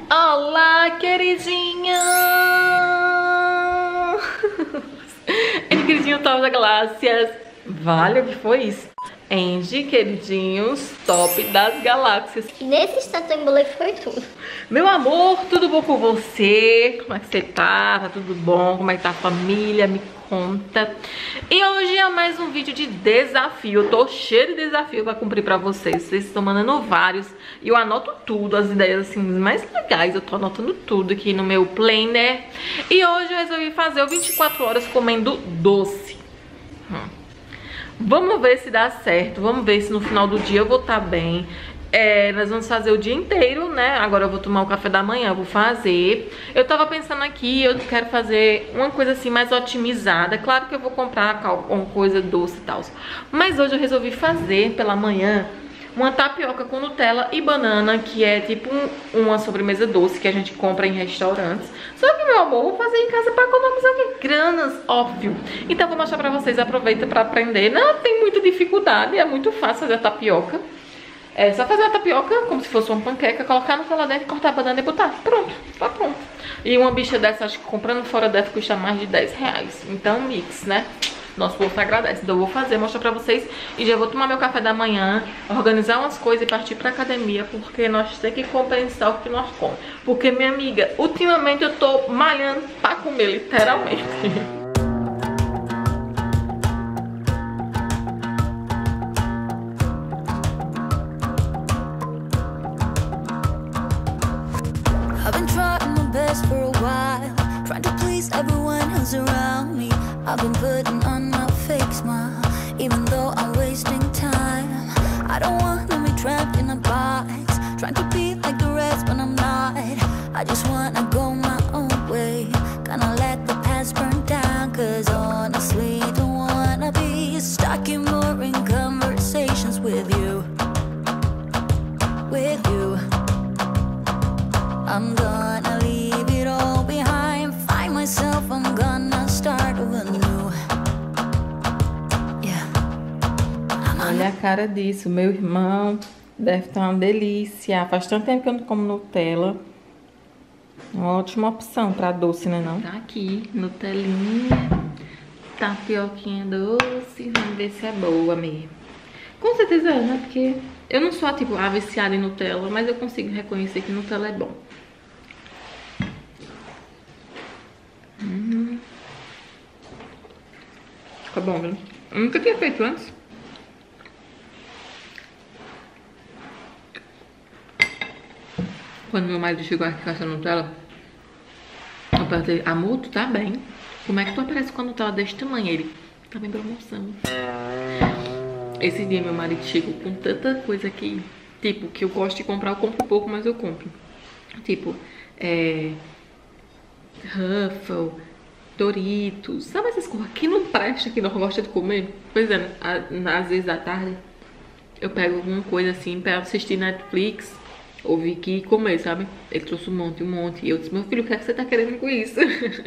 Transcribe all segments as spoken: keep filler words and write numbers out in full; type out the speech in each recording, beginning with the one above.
Olá, queridinha! Angie, queridinho, top das galáxias. Vale, o que foi isso? Angie, queridinhos, top das galáxias. Nesse instante eu embolei foi tudo. Meu amor, tudo bom com você? Como é que você tá? Tá tudo bom? Como é que tá a família? Me conta. E hoje é mais um vídeo de desafio. Eu tô cheio de desafio pra cumprir pra vocês. Vocês estão mandando vários e eu anoto tudo, as ideias assim mais legais. Eu tô anotando tudo aqui no meu planner. E hoje eu resolvi fazer o vinte e quatro horas comendo doce. Hum. Vamos ver se dá certo. Vamos ver se no final do dia eu vou estar bem. É, nós vamos fazer o dia inteiro, né? Agora eu vou tomar o café da manhã, vou fazer. Eu tava pensando aqui, eu quero fazer uma coisa assim mais otimizada. Claro que eu vou comprar uma coisa doce e tal, mas hoje eu resolvi fazer pela manhã uma tapioca com Nutella e banana, que é tipo um, uma sobremesa doce que a gente compra em restaurantes. Só que, meu amor, vou fazer em casa pra economizar o que? Granas, óbvio. Então vou mostrar pra vocês, aproveita pra aprender. Não tem muita dificuldade, é muito fácil fazer a tapioca. É só fazer a tapioca como se fosse uma panqueca, colocar no celular dentro, cortar a banana e botar. Pronto, tá pronto. E uma bicha dessa, acho que comprando fora dessa custa mais de dez reais. Então, mix, né? Nosso povo agradece. Então eu vou fazer, mostrar pra vocês. E já vou tomar meu café da manhã, organizar umas coisas e partir pra academia. Porque nós temos que compensar o que nós comemos. Porque, minha amiga, ultimamente eu tô malhando pra comer, literalmente. For a while, trying to please everyone who's around me. I've been putting on my fake smile, even though I'm wasting time. I don't want to be trapped in a box, trying to be like the rest, but I'm not. I just wanna go my own way, gonna let the past burn down. Cause honestly, don't wanna be stuck in boring conversations with you. With you, I'm gonna leave it all behind, find myself, I'm gonna start over new. Yeah. Olha a cara disso, meu irmão. Deve estar uma delícia. Faz tanto tempo que eu não como Nutella. Uma ótima opção pra doce, né não? Tá aqui, Nutelinha, tapioquinha doce. Vamos ver se é boa mesmo. Com certeza é, né? Porque eu não sou tipo a viciada em Nutella, mas eu consigo reconhecer que Nutella é bom. Hum. Fica bom, viu? Eu nunca tinha feito antes. Quando meu marido chegou aqui com essa Nutella, eu perguntei, amor, tu tá bem? Como é que tu aparece com a Nutella desse tamanho? Ele, tá bem promoção. Esse dia meu marido chegou com tanta coisa aqui, tipo, que eu gosto de comprar, eu compro pouco, mas eu compro. Tipo, é... Ruffles, Doritos, sabe essas coisas que não presta, que não gosta de comer? Pois é, às vezes à tarde eu pego alguma coisa assim pra assistir Netflix, ouvir aqui e comer, sabe? Ele trouxe um monte, um monte. E eu disse, meu filho, o que é que você tá querendo com isso?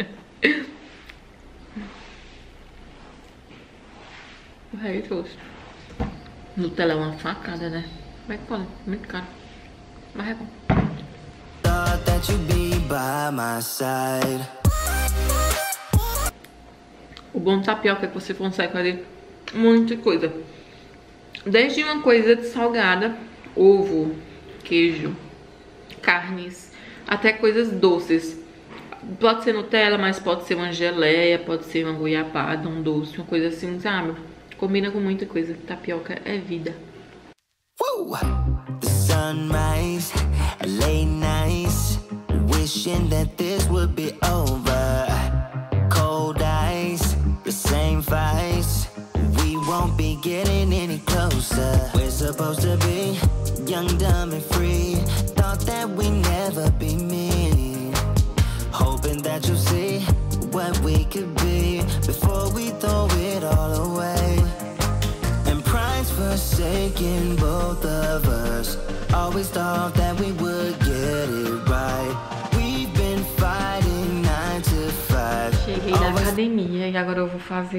O rei trouxe. Nutella é uma facada, né? Como é que pode? Muito caro. Mas é bom. O bom de tapioca é que você consegue fazer muita coisa. Desde uma coisa de salgada, ovo, queijo, carnes, até coisas doces. Pode ser Nutella, mas pode ser uma geleia, pode ser uma goiabada, um doce, uma coisa assim, sabe? Combina com muita coisa. Tapioca é vida. Woo! The sunrise, late nights, wishing that this would be over. Cold eyes, the same fights, we won't be getting any closer. We're supposed to be young, dumb and free. Thought that we never be mean. Hoping that you'll see what we could be before we throw it all away. And pride's forsaken both of us. Always thought that we would get it right. We've been fighting nine to five. Cheguei na academia e agora eu vou fazer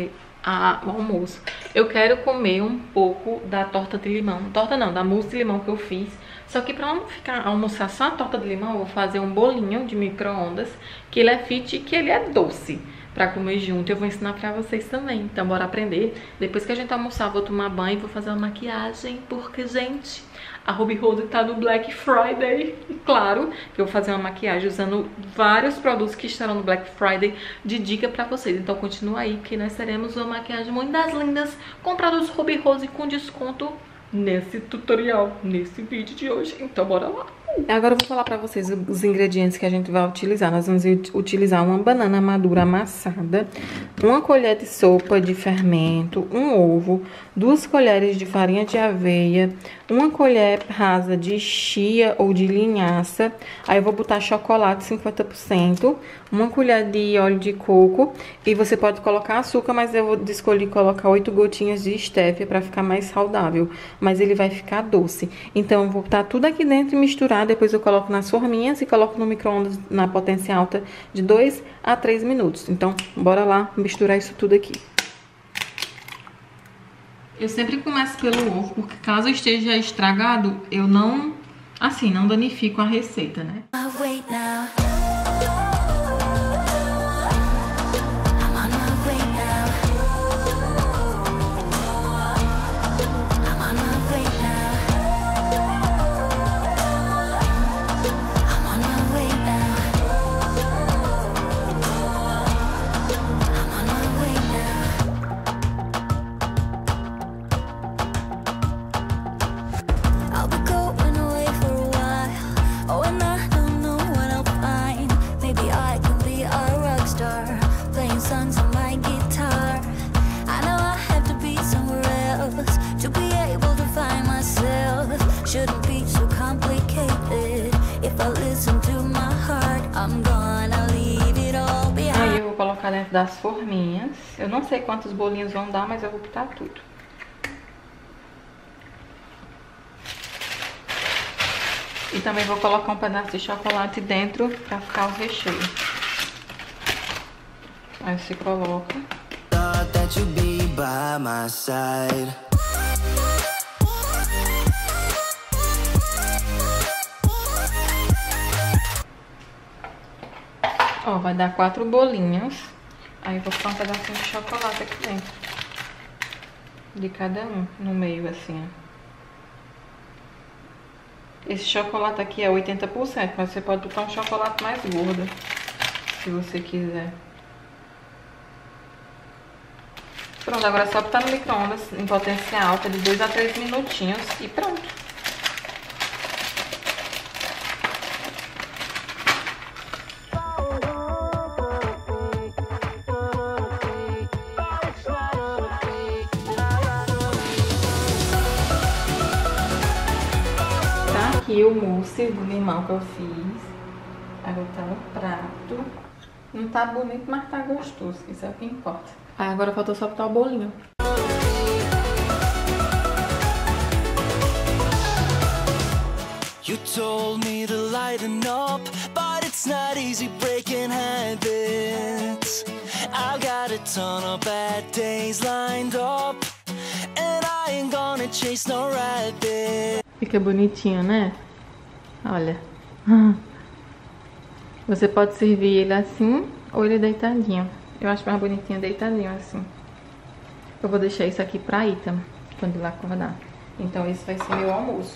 a, o almoço. Eu quero comer um pouco da torta de limão. Torta não, da mousse de limão que eu fiz. Só que pra não ficar almoçar só a torta de limão, eu vou fazer um bolinho de micro-ondas, que ele é fit e que ele é doce, pra comer junto. Eu vou ensinar pra vocês também, então bora aprender. Depois que a gente almoçar, eu vou tomar banho e vou fazer uma maquiagem, porque, gente, a Ruby Rose tá no Black Friday. E claro que eu vou fazer uma maquiagem usando vários produtos que estarão no Black Friday de dica pra vocês. Então continua aí, que nós teremos uma maquiagem muito das lindas com produtos Ruby Rose com desconto nesse tutorial, nesse vídeo de hoje. Então bora lá. Agora eu vou falar pra vocês os ingredientes que a gente vai utilizar. Nós vamos utilizar uma banana madura amassada, uma colher de sopa de fermento, um ovo, duas colheres de farinha de aveia, uma colher rasa de chia ou de linhaça. Aí eu vou botar chocolate cinquenta por cento, uma colher de óleo de coco, e você pode colocar açúcar, mas eu vou escolher colocar oito gotinhas de stevia para ficar mais saudável, mas ele vai ficar doce. Então eu vou botar tudo aqui dentro e misturar. Depois eu coloco nas forminhas e coloco no micro-ondas na potência alta de dois a três minutos. Então, bora lá misturar isso tudo aqui. Eu sempre começo pelo ovo, porque caso esteja estragado, eu não, assim, não danifico a receita, né? Aí eu vou colocar dentro das forminhas. Eu não sei quantos bolinhos vão dar, mas eu vou botar tudo. E também vou colocar um pedaço de chocolate dentro pra ficar o recheio. Aí você coloca. Ó, vai dar quatro bolinhos. Aí eu vou botar um pedacinho de chocolate aqui dentro. De cada um, no meio assim, ó. Esse chocolate aqui é oitenta por cento, mas você pode botar um chocolate mais gordo, se você quiser. Pronto, agora é só botar no micro-ondas em potência alta de dois a três minutinhos e pronto. Aqui o mousse do limão que eu fiz. Aí vou botar no prato. Não tá bonito, mas tá gostoso. Isso é o que importa. Aí agora faltou só botar o bolinho. You told me to lighten up, but it's not easy breaking habits. I've got a ton of bad days lined up, and I ain't gonna chase no rabbit. Fica bonitinho, né? Olha. Você pode servir ele assim ou ele deitadinho. Eu acho mais bonitinho deitadinho assim. Eu vou deixar isso aqui pra Ita quando ela acordar. Então esse vai ser meu almoço.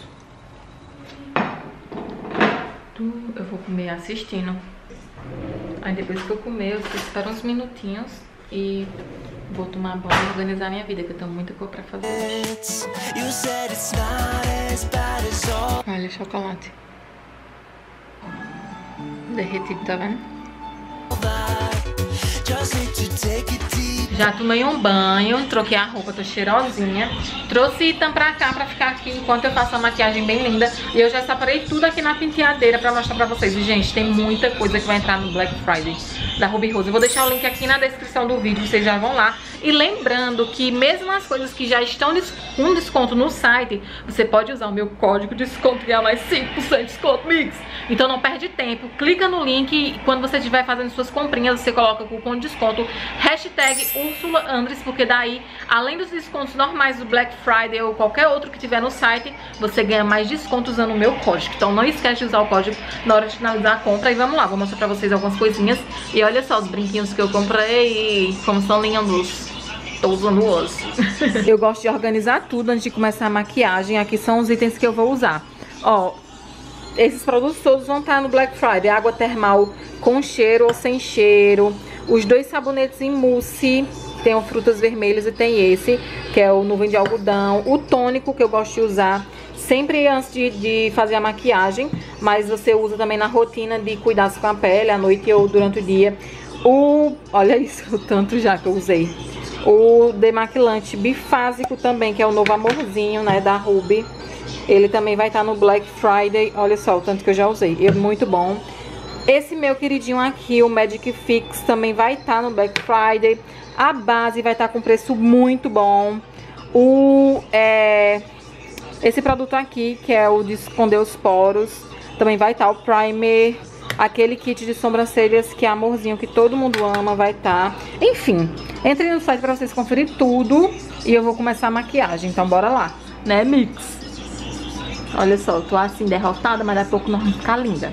Eu vou comer assistindo. Aí depois que eu comer, eu espero uns minutinhos e vou tomar banho e organizar minha vida, que eu tenho muita coisa pra fazer. Olha o chocolate derretido, tá vendo? Já tomei um banho, troquei a roupa, tô cheirosinha. Trouxe Ethan pra cá pra ficar aqui enquanto eu faço a maquiagem bem linda. E eu já separei tudo aqui na penteadeira pra mostrar pra vocês. E, gente, tem muita coisa que vai entrar no Black Friday da Ruby Rose. Eu vou deixar o link aqui na descrição do vídeo, vocês já vão lá. E lembrando que mesmo as coisas que já estão com desconto no site, você pode usar o meu código de desconto e ganhar mais cinco por cento de desconto, mix. Então não perde tempo, clica no link e quando você estiver fazendo suas comprinhas, você coloca o cupom de desconto, hashtag Ursula Andress, porque daí, além dos descontos normais do Black Friday ou qualquer outro que tiver no site, você ganha mais desconto usando o meu código. Então não esquece de usar o código na hora de finalizar a compra. E vamos lá, vou mostrar pra vocês algumas coisinhas. E olha só os brinquinhos que eu comprei, como são lindos. Tô usando hoje. Eu gosto de organizar tudo antes de começar a maquiagem. Aqui são os itens que eu vou usar. Ó, esses produtos todos vão estar no Black Friday. Água termal com cheiro ou sem cheiro. Os dois sabonetes em mousse. Tem o frutas vermelhas e tem esse, que é o nuvem de algodão. O tônico que eu gosto de usar sempre antes de, de fazer a maquiagem. Mas você usa também na rotina de cuidar com a pele, à noite ou durante o dia. O... Olha isso, o tanto já que eu usei. O demaquilante bifásico também, que é o novo amorzinho, né, da Ruby. Ele também vai estar no Black Friday. Olha só o tanto que eu já usei. É muito bom. Esse meu queridinho aqui, o Magic Fix, também vai estar no Black Friday. A base vai estar com preço muito bom. O, é, esse produto aqui, que é o de esconder os poros, também vai estar. O primer, aquele kit de sobrancelhas, que é amorzinho, que todo mundo ama, vai estar. Enfim, entre no site pra vocês conferir tudo. E eu vou começar a maquiagem, então bora lá, né, Mix? Olha só, eu tô assim derrotada, mas daqui a pouco nós vamos ficar linda.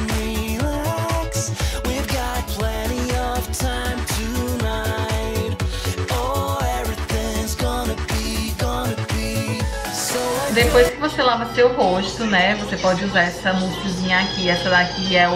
Depois que você lava seu rosto, né, você pode usar essa moussezinha aqui. Essa daqui é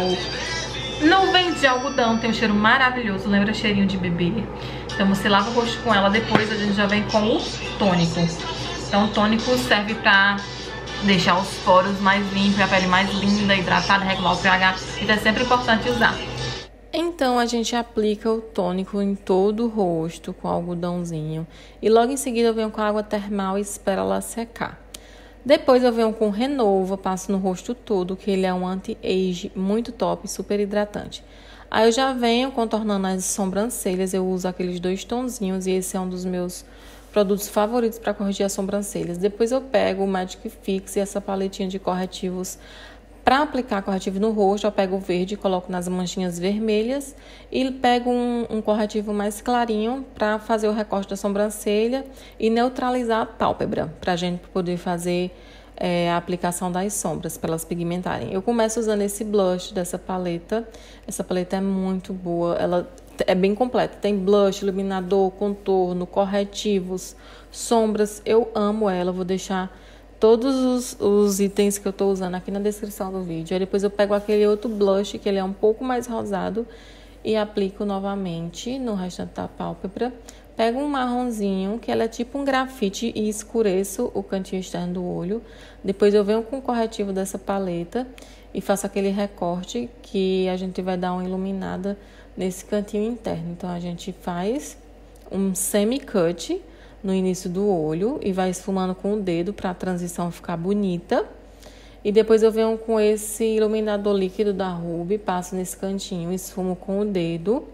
o nuvem de algodão, tem um cheiro maravilhoso, lembra cheirinho de bebê. Então você lava o rosto com ela, depois a gente já vem com o tônico. Então o tônico serve pra deixar os poros mais limpos, a pele mais linda, hidratada, regular o pH. Então é sempre importante usar. Então a gente aplica o tônico em todo o rosto com algodãozinho. E logo em seguida eu venho com a água termal e espero ela secar. Depois eu venho com Renova, passo no rosto todo, que ele é um anti-age muito top, super hidratante. Aí eu já venho contornando as sobrancelhas, eu uso aqueles dois tonzinhos e esse é um dos meus produtos favoritos para corrigir as sobrancelhas. Depois eu pego o Magic Fix e essa paletinha de corretivos para aplicar corretivo no rosto. Eu pego o verde e coloco nas manchinhas vermelhas e pego um, um corretivo mais clarinho para fazer o recorte da sobrancelha e neutralizar a pálpebra, para a gente poder fazer é, a aplicação das sombras, para elas pigmentarem. Eu começo usando esse blush dessa paleta. Essa paleta é muito boa, ela é bem completa. Tem blush, iluminador, contorno, corretivos, sombras. Eu amo ela, vou deixar todos os, os itens que eu tô usando aqui na descrição do vídeo. Aí depois eu pego aquele outro blush, que ele é um pouco mais rosado, e aplico novamente no restante da pálpebra. Pego um marronzinho, que ela é tipo um grafite, e escureço o cantinho externo do olho. Depois eu venho com o corretivo dessa paleta e faço aquele recorte que a gente vai dar uma iluminada nesse cantinho interno. Então a gente faz um semi-cut no início do olho e vai esfumando com o dedo para a transição ficar bonita. E depois eu venho com esse iluminador líquido da Ruby, passo nesse cantinho, esfumo com o dedo.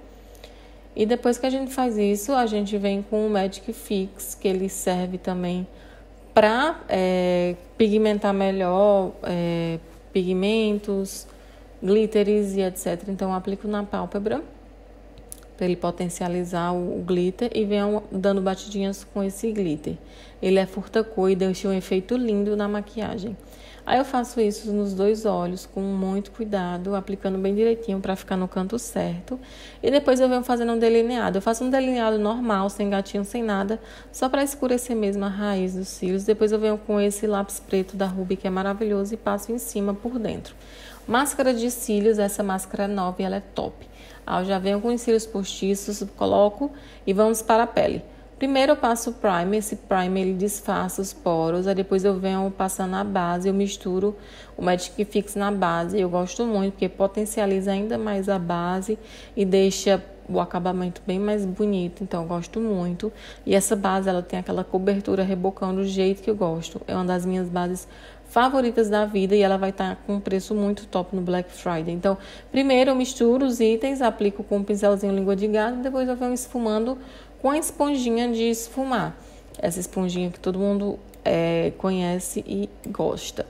E depois que a gente faz isso, a gente vem com o Magic Fix, que ele serve também para é, pigmentar melhor é, pigmentos, glitters e etcétera. Então eu aplico na pálpebra para ele potencializar o, o glitter e venho dando batidinhas com esse glitter. Ele é furta-cor e deixa um efeito lindo na maquiagem. Aí eu faço isso nos dois olhos com muito cuidado, aplicando bem direitinho para ficar no canto certo. E depois eu venho fazendo um delineado. Eu faço um delineado normal, sem gatinho, sem nada, só para escurecer mesmo a raiz dos cílios. Depois eu venho com esse lápis preto da Ruby, que é maravilhoso, e passo em cima por dentro. Máscara de cílios, essa máscara é nova e ela é top. Aí eu já venho com os cílios postiços, coloco e vamos para a pele. Primeiro eu passo o primer, esse primer ele disfarça os poros, aí depois eu venho passando a base, eu misturo o Magic Fix na base. Eu gosto muito porque potencializa ainda mais a base e deixa o acabamento bem mais bonito, então eu gosto muito. E essa base, ela tem aquela cobertura rebocão do jeito que eu gosto. É uma das minhas bases favoritas da vida e ela vai estar com um preço muito top no Black Friday. Então, primeiro eu misturo os itens, aplico com um pincelzinho língua de gato, depois eu venho esfumando com a esponjinha de esfumar. Essa esponjinha que todo mundo é, conhece e gosta.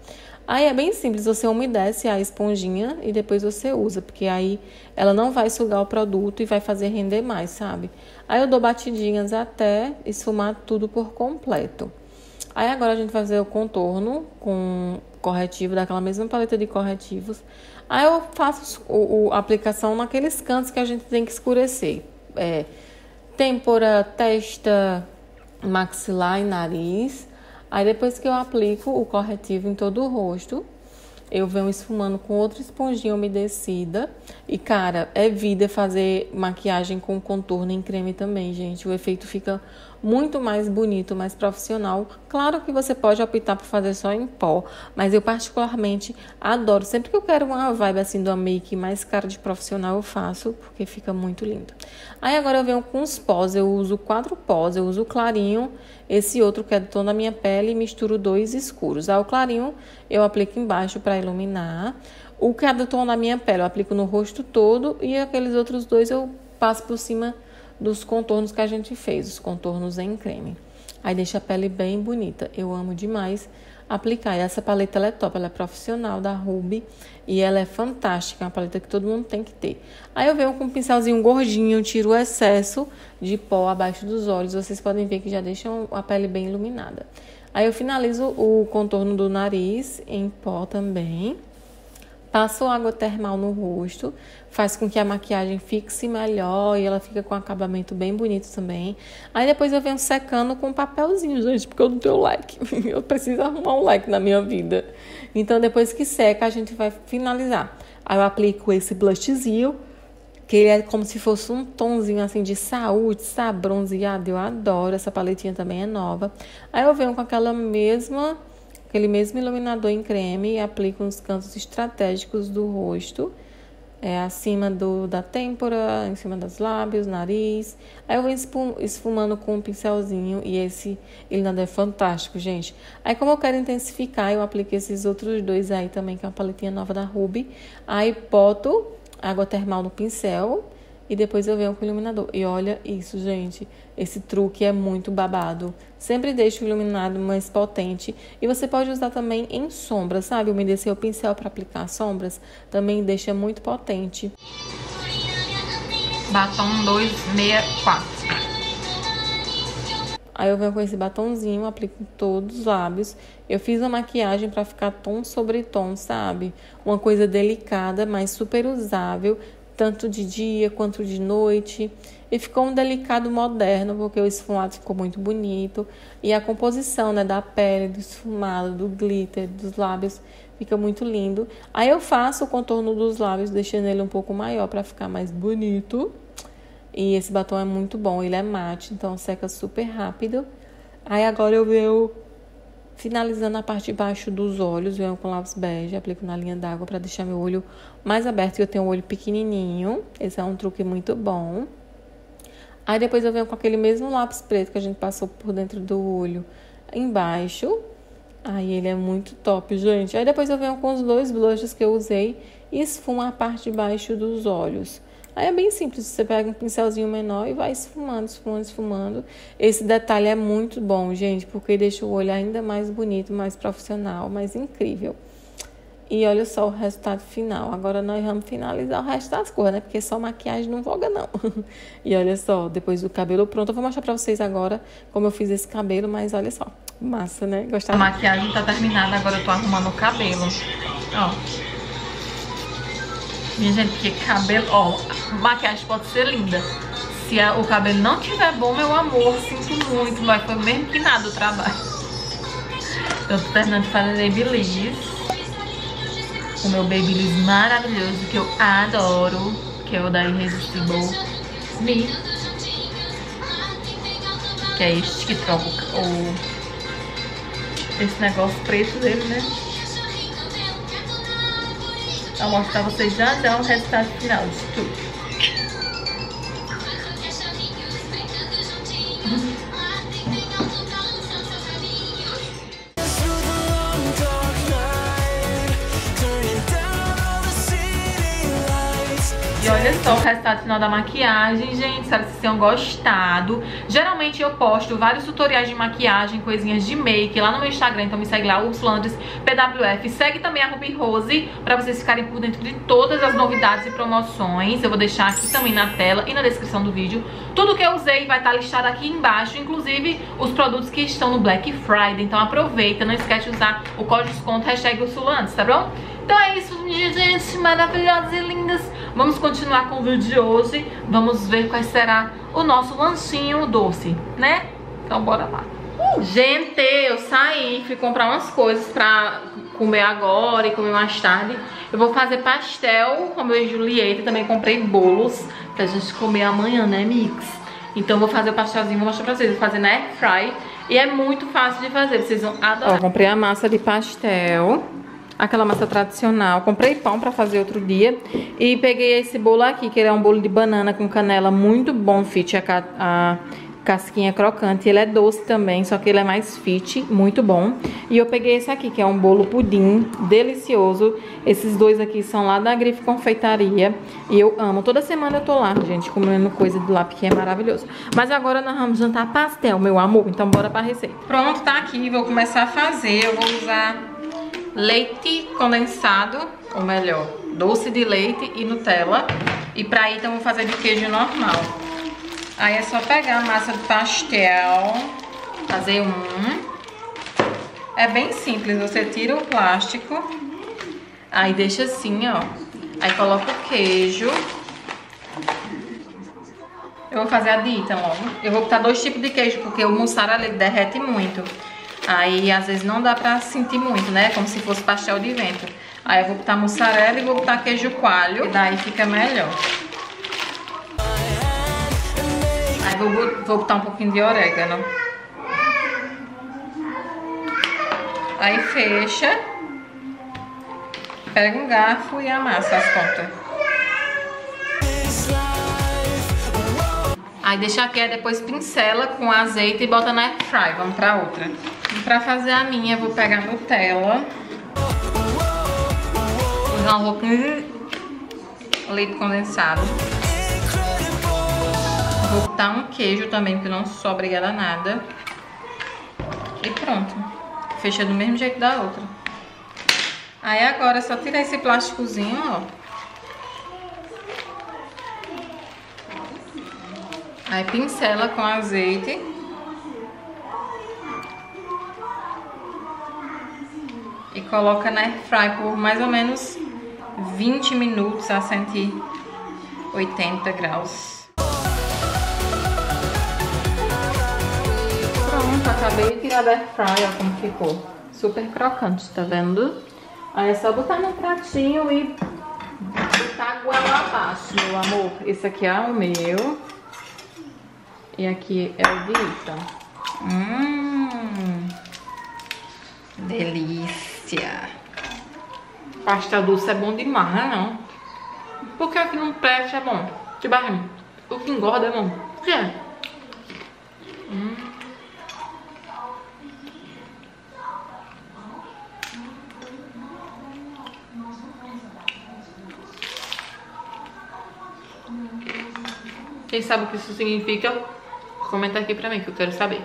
Aí é bem simples, você umedece a esponjinha e depois você usa, porque aí ela não vai sugar o produto e vai fazer render mais, sabe? Aí eu dou batidinhas até esfumar tudo por completo. Aí agora a gente vai fazer o contorno com corretivo, daquela mesma paleta de corretivos. Aí eu faço o, o, a aplicação naqueles cantos que a gente tem que escurecer. É, têmpora, testa, maxilar e nariz. Aí depois que eu aplico o corretivo em todo o rosto, eu venho esfumando com outra esponjinha umedecida. E, cara, é vida fazer maquiagem com contorno em creme também, gente. O efeito fica muito mais bonito, mais profissional. Claro que você pode optar por fazer só em pó, mas eu particularmente adoro. Sempre que eu quero uma vibe assim de uma make mais cara de profissional, eu faço, porque fica muito lindo. Aí agora eu venho com os pós. Eu uso quatro pós. Eu uso o clarinho, esse outro que é do tom da minha pele, e misturo dois escuros. Aí o clarinho eu aplico embaixo para iluminar. O que é do tom da minha pele eu aplico no rosto todo, e aqueles outros dois eu passo por cima dos contornos que a gente fez, os contornos em creme. Aí deixa a pele bem bonita. Eu amo demais aplicar. E essa paleta ela é top, ela é profissional da Ruby e ela é fantástica, é uma paleta que todo mundo tem que ter. Aí eu venho com um pincelzinho gordinho, tiro o excesso de pó abaixo dos olhos. Vocês podem ver que já deixam a pele bem iluminada. Aí eu finalizo o contorno do nariz em pó também. Passo água termal no rosto, faz com que a maquiagem fixe melhor e ela fica com um acabamento bem bonito também. Aí depois eu venho secando com um papelzinho, gente, porque eu não tenho leque. Eu preciso arrumar um leque na minha vida. Então depois que seca a gente vai finalizar. Aí eu aplico esse blushzinho, que ele é como se fosse um tonzinho assim de saúde, sabe, bronzeado. Eu adoro, essa paletinha também é nova. Aí eu venho com aquela mesma... aquele mesmo iluminador em creme e aplico nos cantos estratégicos do rosto, é, acima do, da têmpora, em cima dos lábios, nariz. Aí eu vou esfumando com um pincelzinho e esse iluminador é fantástico, gente. Aí como eu quero intensificar, eu aplico esses outros dois aí também, que é uma paletinha nova da Ruby. Aí boto água termal no pincel e depois eu venho com o iluminador. E olha isso, gente. Esse truque é muito babado. Sempre deixa o iluminado mais potente. E você pode usar também em sombras, sabe? Umedecer o pincel para aplicar sombras também deixa muito potente. Batom dois seis quatro. Aí eu venho com esse batonzinho, aplico em todos os lábios. Eu fiz a maquiagem para ficar tom sobre tom, sabe? Uma coisa delicada, mas super usável, tanto de dia quanto de noite. E ficou um delicado moderno, porque o esfumado ficou muito bonito. E a composição, né, da pele, do esfumado, do glitter, dos lábios, fica muito lindo. Aí eu faço o contorno dos lábios, deixando ele um pouco maior para ficar mais bonito. E esse batom é muito bom, ele é mate, então seca super rápido. Aí agora eu venho finalizando a parte de baixo dos olhos, venho com lápis bege, aplico na linha d'água para deixar meu olho mais aberto, e eu tenho um olho pequenininho. Esse é um truque muito bom. Aí depois eu venho com aquele mesmo lápis preto que a gente passou por dentro do olho embaixo. Aí ele é muito top, gente. Aí depois eu venho com os dois blushes que eu usei e esfumo a parte de baixo dos olhos. Aí é bem simples, você pega um pincelzinho menor e vai esfumando, esfumando, esfumando. Esse detalhe é muito bom, gente, porque deixa o olho ainda mais bonito, mais profissional, mais incrível. E olha só o resultado final. Agora nós vamos finalizar o resto das cores, né? Porque só maquiagem não voga, não. E olha só, depois do cabelo pronto, eu vou mostrar pra vocês agora como eu fiz esse cabelo, mas olha só, massa, né? Gostaram? A maquiagem tá terminada, agora eu tô arrumando o cabelo. Ó. Minha gente, porque cabelo... Ó, maquiagem pode ser linda. Se a, o cabelo não tiver bom, meu amor, sinto muito, mas foi mesmo que nada o trabalho. Eu tô terminando de fazer Babyliss. O meu Babyliss maravilhoso, que eu adoro, que é o da Irresistible Me, que é este que troca o, esse negócio preto dele, né? Vou mostrar pra vocês já já o resultado final disso tudo. E E olha só o resultado final da maquiagem, gente. Espero que vocês tenham gostado. Geralmente eu posto vários tutoriais de maquiagem, coisinhas de make lá no meu Instagram. Então me segue lá, Ursulandres P W F. Segue também a Ruby Rose pra vocês ficarem por dentro de todas as novidades e promoções. Eu vou deixar aqui também na tela e na descrição do vídeo. Tudo que eu usei vai estar listado aqui embaixo, inclusive os produtos que estão no Black Friday. Então aproveita, não esquece de usar o código de desconto hashtag Ursulandres, tá bom? Então é isso, gente, maravilhosas e lindas. Vamos continuar com o vídeo de hoje. Vamos ver qual será o nosso lanchinho doce, né? Então bora lá. Gente, eu saí, fui comprar umas coisas pra comer agora e comer mais tarde. Eu vou fazer pastel com meu e Julieta. Também comprei bolos pra gente comer amanhã, né, mix? Então eu vou fazer o pastelzinho, vou mostrar pra vocês. Vou fazer na air fry. E é muito fácil de fazer, vocês vão adorar. Ó, comprei a massa de pastel. Aquela massa tradicional. Comprei pão pra fazer outro dia. E peguei esse bolo aqui, que ele é um bolo de banana com canela. Muito bom, fit, a, a casquinha crocante. Ele é doce também, só que ele é mais fit, muito bom. E eu peguei esse aqui, que é um bolo pudim, delicioso. Esses dois aqui são lá da Grife Confeitaria. E eu amo. Toda semana eu tô lá, gente, comendo coisa de lá, porque é maravilhoso. Mas agora nós vamos jantar pastel, meu amor. Então bora pra receita. Pronto, tá aqui. Vou começar a fazer. Eu vou usar leite condensado, ou melhor, doce de leite e Nutella. E pra ir, então, vou fazer de queijo normal. Aí é só pegar a massa de pastel, fazer um. É bem simples, você tira o plástico, aí deixa assim, ó. Aí coloca o queijo. Eu vou fazer a dita logo. Eu vou botar dois tipos de queijo, porque o mussarela ele derrete muito. Aí, às vezes, não dá pra sentir muito, né? Como se fosse pastel de vento. Aí, eu vou botar mussarela e vou botar queijo coalho. E daí fica melhor. Aí, vou, vou botar um pouquinho de orégano. Aí, fecha. Pega um garfo e amassa as pontas. Aí, deixa aqui, aí depois pincela com azeite e bota na air fry. Vamos pra outra. E pra fazer a minha, eu vou pegar Nutella. Usar um pouquinho de leite condensado. Vou botar um queijo também, porque eu não sou obrigada a nada. E pronto. Fecha do mesmo jeito da outra. Aí agora é só tirar esse plásticozinho, ó. Aí pincela com azeite. E coloca na air fry por mais ou menos vinte minutos a cento e oitenta graus. Pronto, acabei de tirar da air fry, ó como ficou. Super crocante, tá vendo? Aí é só botar no pratinho e botar água lá abaixo, meu amor. Esse aqui é o meu. E aqui é o de Ita. Hum, delícia. Pastel doce é bom demais, né, não? Porque o que não presta é bom. Tipo assim, o que engorda é bom. O que é? Hum. Quem sabe o que isso significa? Comenta aqui pra mim que eu quero saber.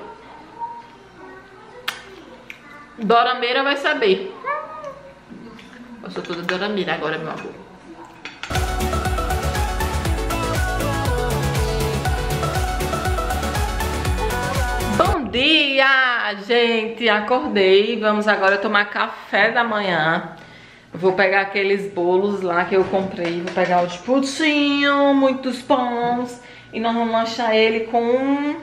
Dorameira vai saber. Eu sou toda dorameira agora, meu amor. Bom dia, gente. Acordei. Vamos agora tomar café da manhã. Vou pegar aqueles bolos lá que eu comprei. Vou pegar o de putinho, muitos pães. E nós vamos lanchar ele com um,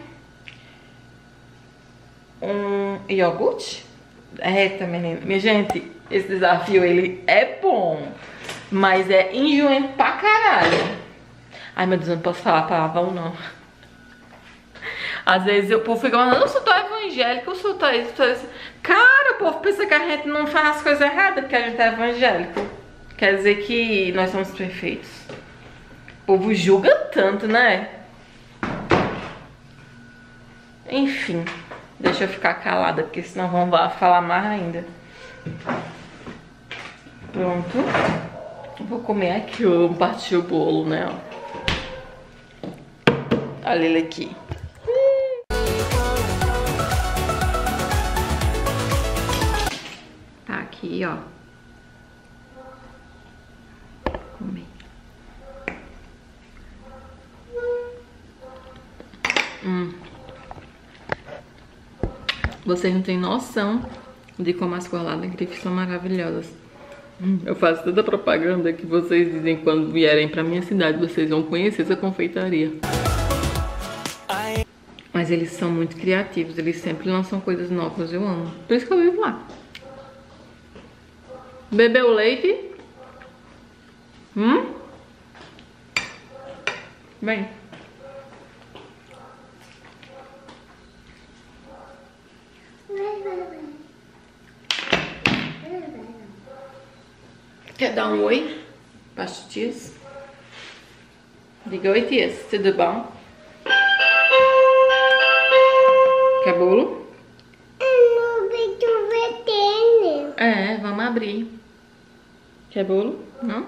um iogurte. Eita, menina. Minha gente, esse desafio, ele é bom. Mas é enjoento pra caralho. Ai, meu Deus, eu não posso falar palavrão, não. Às vezes o povo fica falando, eu sou tão evangélico, eu sou tão isso, tão isso. Cara, o povo pensa que a gente não faz as coisas erradas porque a gente é evangélico. Quer dizer que nós somos perfeitos. O povo julga tanto, né? Enfim, deixa eu ficar calada, porque senão vão lá falar mais ainda. Pronto. Vou comer aqui, eu amo partir o bolo, né? Olha ele aqui. Tá aqui, ó. Vou comer. Hum. Vocês não têm noção de como as coisas lá da Grife são maravilhosas. Hum, eu faço tanta propaganda que vocês dizem que quando vierem pra minha cidade vocês vão conhecer essa confeitaria. Mas eles são muito criativos, eles sempre lançam coisas novas, eu amo. Por isso que eu vivo lá. Bebeu leite? Hum? Vem. Quer dar um oi para as tias? Diga oi, tias, tudo bom? Quer bolo? É, vamos abrir. Quer bolo? Não?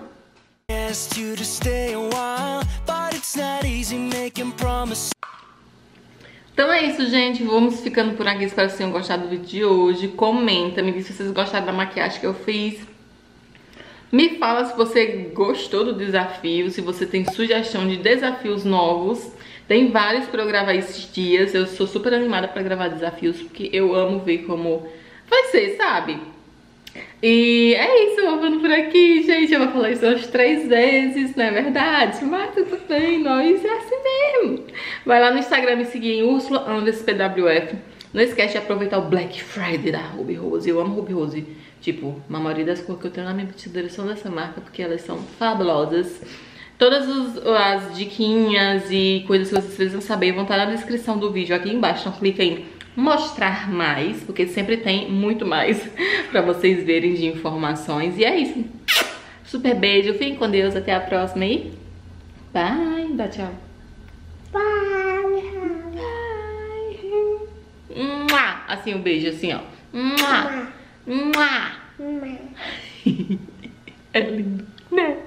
Então é isso, gente. Vamos ficando por aqui. Espero que vocês tenham gostado do vídeo de hoje. Comenta, me diz se vocês gostaram da maquiagem que eu fiz. Me fala se você gostou do desafio, se você tem sugestão de desafios novos. Tem vários pra eu gravar esses dias. Eu sou super animada pra gravar desafios, porque eu amo ver como vai ser, sabe? E é isso, eu vou ficando por aqui, gente. Eu vou falar isso umas três vezes, não é verdade? Mas tudo bem, nós é assim mesmo. Vai lá no Instagram me seguir em Ursula Andes P W F. Não esquece de aproveitar o Black Friday da Ruby Rose. Eu amo Ruby Rose. Tipo, a maioria das cores que eu tenho na minha vestidura são dessa marca, porque elas são fabulosas. Todas os, as diquinhas e coisas que vocês precisam saber vão estar na descrição do vídeo aqui embaixo. Então clica em mostrar mais, porque sempre tem muito mais pra vocês verem de informações. E é isso. Super beijo, fiquem com Deus, até a próxima e bye. Dá tchau. Bye. Bye. Assim, um beijo, assim, ó. É lindo, né?